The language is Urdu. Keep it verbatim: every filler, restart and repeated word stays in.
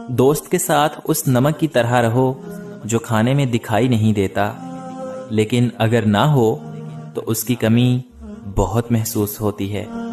دوست کے ساتھ اس نمک کی طرح رہو جو کھانے میں دکھائی نہیں دیتا، لیکن اگر نہ ہو تو اس کی کمی بہت محسوس ہوتی ہے۔